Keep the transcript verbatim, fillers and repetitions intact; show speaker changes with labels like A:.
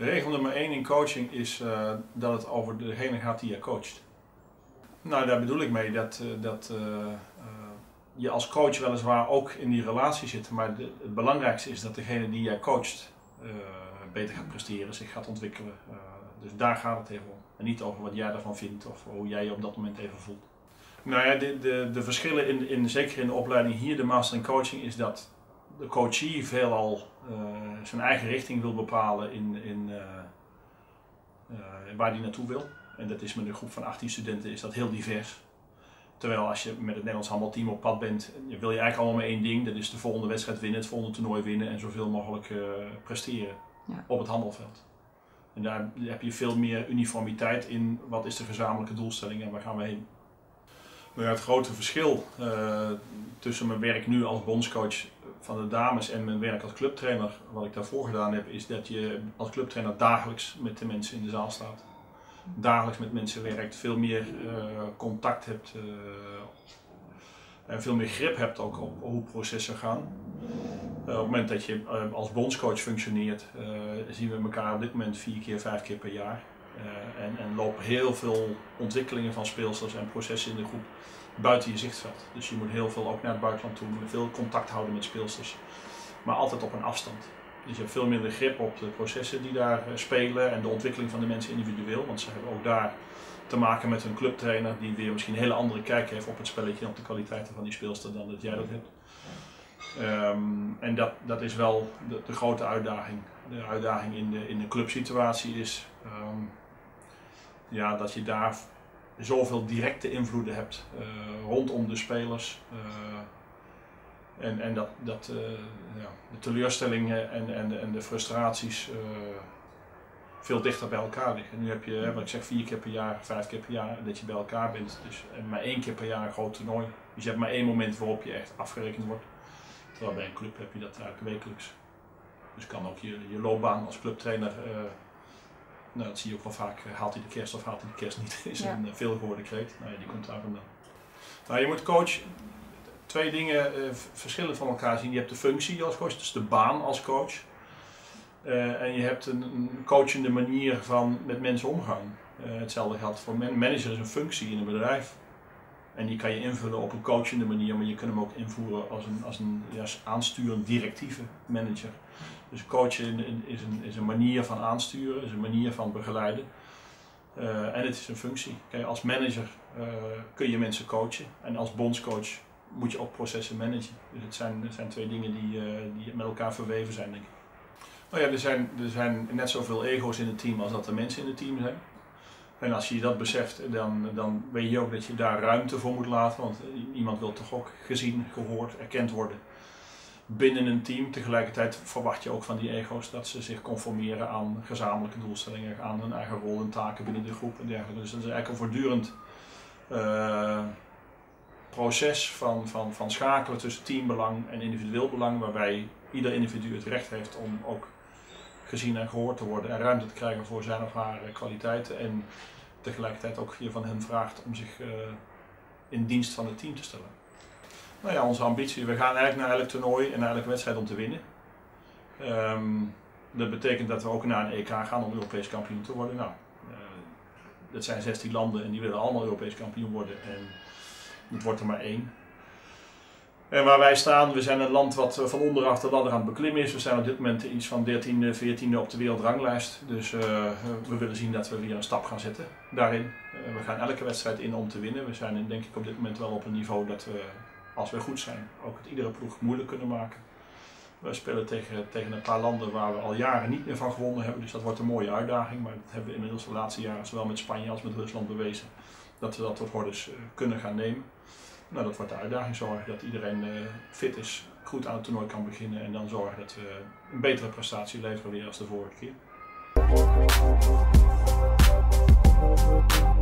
A: Regel nummer één in coaching is uh, dat het over degene gaat die je coacht. Nou, daar bedoel ik mee dat, uh, dat uh, uh, je als coach weliswaar ook in die relatie zit, maar de, het belangrijkste is dat degene die jij coacht uh, beter gaat presteren, zich gaat ontwikkelen. Uh, dus daar gaat het even om. En niet over wat jij ervan vindt of hoe jij je op dat moment even voelt. Nou ja, de, de, de verschillen, in, in, zeker in de opleiding hier, de Master in Coaching, is dat de coachie veelal uh, zijn eigen richting wil bepalen in, in, uh, uh, waar hij naartoe wil. En dat is met een groep van achttien studenten is dat heel divers. Terwijl als je met het Nederlands handbalteam op pad bent, wil je eigenlijk allemaal maar één ding. Dat is de volgende wedstrijd winnen, het volgende toernooi winnen en zoveel mogelijk uh, presteren ja. op het handbalveld. En daar heb je veel meer uniformiteit in wat is de gezamenlijke doelstelling en waar gaan we heen. Nou ja, het grote verschil uh, tussen mijn werk nu als bondscoach van de dames en mijn werk als clubtrainer, wat ik daarvoor gedaan heb, is dat je als clubtrainer dagelijks met de mensen in de zaal staat. Dagelijks met mensen werkt, veel meer uh, contact hebt uh, en veel meer grip hebt ook op hoe processen gaan. Uh, op het moment dat je uh, als bondscoach functioneert, uh, zien we elkaar op dit moment vier keer, vijf keer per jaar. Uh, en, en lopen heel veel ontwikkelingen van speelsters en processen in de groep buiten je zichtveld. Dus je moet heel veel ook naar het buitenland toe, veel contact houden met speelsters, maar altijd op een afstand. Dus je hebt veel minder grip op de processen die daar spelen en de ontwikkeling van de mensen individueel, want ze hebben ook daar te maken met een clubtrainer die weer misschien een hele andere kijk heeft op het spelletje en op de kwaliteiten van die speelster dan dat jij dat hebt. Um, en dat, dat is wel de, de grote uitdaging. De uitdaging in de, in de clubsituatie is um, ja, dat je daar zoveel directe invloeden hebt uh, rondom de spelers. Uh, en en dat, dat uh, ja, de teleurstellingen en, en, en de frustraties uh, veel dichter bij elkaar liggen. Nu heb je, wat ik zeg, vier keer per jaar, vijf keer per jaar dat je bij elkaar bent. Dus, en maar één keer per jaar een groot toernooi. Dus je hebt maar één moment waarop je echt afgerekend wordt. Terwijl bij een club heb je dat eigenlijk wekelijks. Dus kan ook je, je loopbaan als clubtrainer, uh, nou, dat zie je ook wel vaak, uh, haalt hij de kerst of haalt hij de kerst niet, is ja. een uh, veelgehoorde kreet. Nou ja, die komt daar vandaan. Nou, je moet coach twee dingen uh, verschillen van elkaar zien. Je hebt de functie als coach, dus de baan als coach. Uh, en je hebt een, een coachende manier van met mensen omgaan. Uh, hetzelfde geldt voor man manager is een functie in een bedrijf. En die kan je invullen op een coachende manier, maar je kunt hem ook invoeren als een, als een ja, aansturend directieve manager. Dus coachen is een, is een manier van aansturen, is een manier van begeleiden. Uh, en het is een functie. Kijk, als manager uh, kun je mensen coachen en als bondscoach moet je ook processen managen. Dus het zijn, het zijn twee dingen die, uh, die met elkaar verweven zijn, denk ik. Nou ja, er zijn, er zijn net zoveel ego's in het team als dat er mensen in het team zijn. En als je dat beseft, dan, dan weet je ook dat je daar ruimte voor moet laten, want iemand wil toch ook gezien, gehoord, erkend worden binnen een team. Tegelijkertijd verwacht je ook van die ego's dat ze zich conformeren aan gezamenlijke doelstellingen, aan hun eigen rol en taken binnen de groep en dergelijke. Dus dat is eigenlijk een voortdurend uh, proces van, van, van schakelen tussen teambelang en individueel belang, waarbij ieder individu het recht heeft om ook gezien en gehoord te worden en ruimte te krijgen voor zijn of haar kwaliteiten en tegelijkertijd ook je van hen vraagt om zich uh, in dienst van het team te stellen. Nou ja, onze ambitie, we gaan eigenlijk naar elk toernooi en naar elke wedstrijd om te winnen. Um, dat betekent dat we ook naar een E K gaan om Europees kampioen te worden. Nou, uh, dat zijn zestien landen en die willen allemaal Europees kampioen worden en het wordt er maar één. En waar wij staan, we zijn een land wat van onderaf de ladder aan het beklimmen is. We zijn op dit moment iets van dertiende, veertiende op de wereldranglijst. Dus uh, we willen zien dat we weer een stap gaan zetten daarin. Uh, we gaan elke wedstrijd in om te winnen. We zijn denk ik op dit moment wel op een niveau dat we, als we goed zijn, ook het iedere ploeg moeilijk kunnen maken. We spelen tegen, tegen een paar landen waar we al jaren niet meer van gewonnen hebben. Dus dat wordt een mooie uitdaging. Maar dat hebben we inmiddels de laatste jaren zowel met Spanje als met Rusland bewezen. Dat we dat tot hordes uh, kunnen gaan nemen. Nou, dat wordt de uitdaging, zorgen dat iedereen uh, fit is, goed aan het toernooi kan beginnen en dan zorgen dat we een betere prestatie leveren weer als de vorige keer.